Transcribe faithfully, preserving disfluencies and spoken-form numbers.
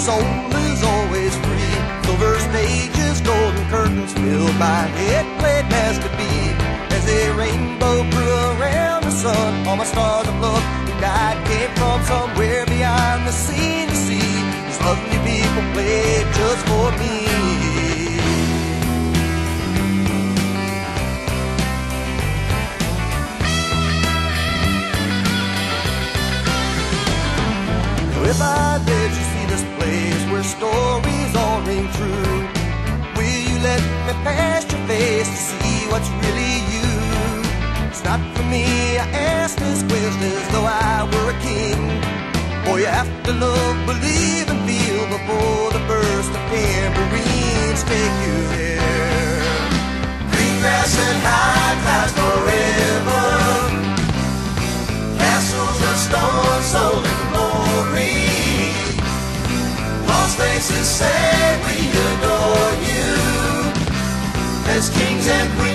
soul is always free. Silver stages, golden curtains filled by it played master B. As a rainbow grew around the sun, all my stars of love and God came from somewhere beyond the sea to see. These lovely people played just for me. If I let you see this place where stories all ring true, will you let me past your face to see what's really you? It's not for me, I ask this question as though I were a king. Boy, you have to love, believe, and feel before the burst of tambourines take you there. Green grass and high clouds forever, castles of stone, soul and glory. Lost faces say we adore you as kings and queens.